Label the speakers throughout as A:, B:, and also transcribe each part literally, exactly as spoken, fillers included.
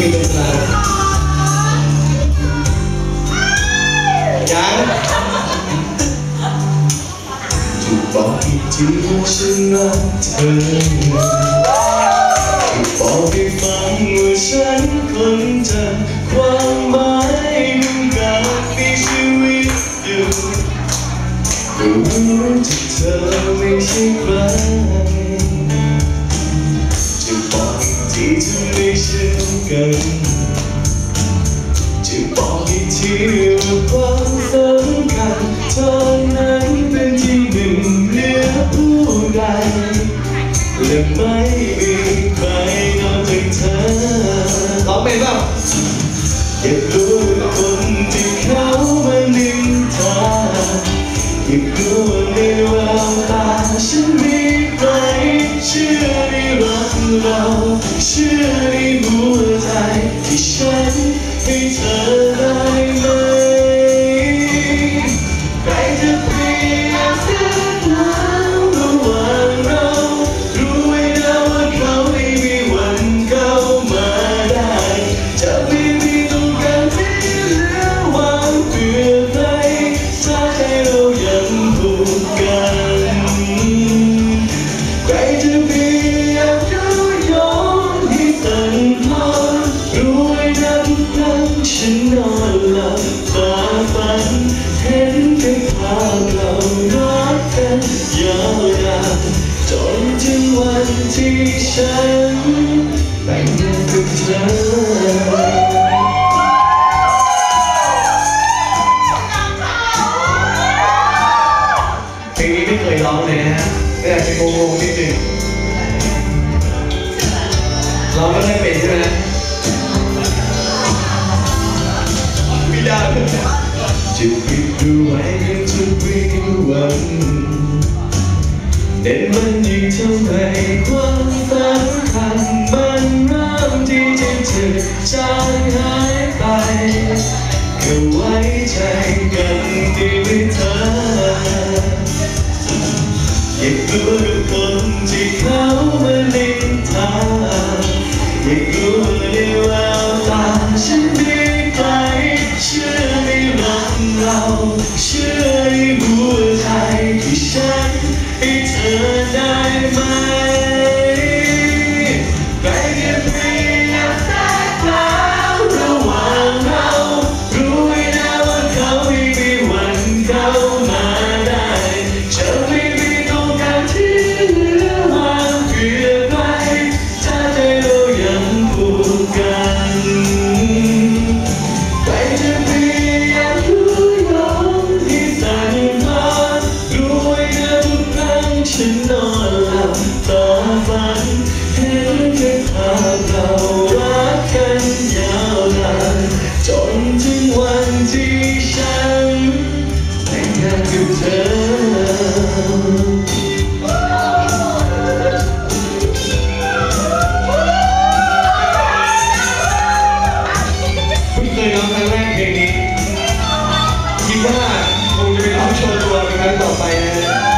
A: ตรงกลางยังถูกบอกอีกทีว่าฉันรักเธอถูกบอกให้ฟังว่าฉันคนจะความหมายของการมีชีวิตอยู่ก็รู้ที่เธอไม่ใช่ใครจะบอกอีกทีเธอไม่เชื่อกันจะบอกอีกทีว่าความสำคัญเท่านั้นเป็นที่หนึ่งเหนือผู้ใดและไม่มีใครนอกจากเธอร้องเป็นเปล่าอยากรู้ว่าคนที่เขามานินทาอยากรู้ว่าในแววตาฉันมีใครเชื่อในรักเราเชื่อในหัวใจที่ฉันให้เธอได้ไหมใครจะเปรียบเทียบแล้วระหว่างเรารู้ไว้นะว่าเขาไม่มีวันเข้ามาได้จะไม่มีตรงกลางที่เหลือว่างเพื่อใครถ้าให้เรายังผูกกันใครจะเปรียบยุยงให้สั่นคลอนรู้ไว้นะทุกครั้งฉันนอนหลับตาฝันเห็นแค่ภาพเรารักกันยาวนานจนถึงวันที่ฉันแต่งงานกับเธอเพลงนี้ไม่เคยร้องเลยนะฮะแต่อาจจะงงๆนิดนึงร้องไม่ได้เป็นใช่ไหมไม่ได้จะปิดดูไว้ยังทุกวิวันเด่นมันยิ่งเท่าไหร่ความสำคัญมันเริ่มที่จะเจือจางหายไปแค่ไว้ใจกันดีไหมเธออยากรู้กับคนที่เขามานินทาอยากรู้ในแววตาฉันมีใครเชื่อในรักเราเชื่อในหัวใจที่ฉันให้เธอได้ไหมใครจะเปรียบแทนแล้วระหว่างเรารู้ไว้นะว่าเขาไม่มีวันเข้ามาได้จะไม่มีตรงกลางที่เหลือว่างเพื่อใครถ้าใจเรายังผูกกันใครจะเปรียบยุยงที่สั่นคลอนรู้ไว้นะทุกครั้งฉันนอนหลับตาฝันเห็นแค่ภาพเรารักกันยาวนานจนถึงวันที่ฉันแต่งงานกับเธอเคยร้องครั้งแรกเพลงนี้คิดว่าคงจะเป็นร้องโชว์ตัวเป็นครั้งต่อไปนะ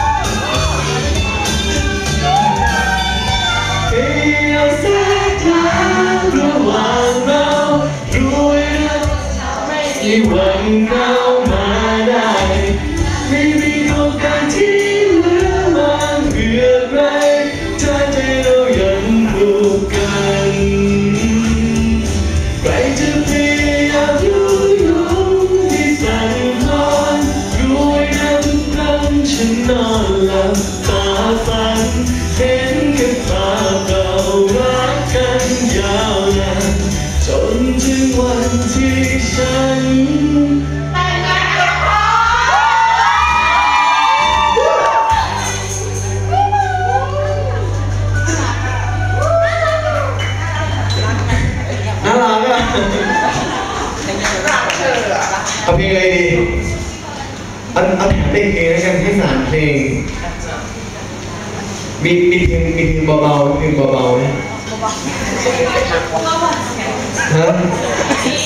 A: เพียงแสงทางระหว่างเรารู้ไว้นะไม่มีวันเข้ามาได้ไม่มีตรงกลางที่เหลือว่างเพื่อใครถ้าใจเรายังผูกกันใครจะเปรียบยุยงที่สั่นคลอนรู้ไว้นะทุกครั้งฉันนอนหลับตาฝันเห็นแค่ภาพเรารักกันยาวนานจนถึงวันที่ฉันแต่งงานกับเธอน่ารักอ่ะเอาเพลงอะไรดีเอาเอาแถมเพลงเองแล้วกันให้สามเพลงมีมีเพลงมีเพลงเบาๆเพลงเบาๆนะฮะ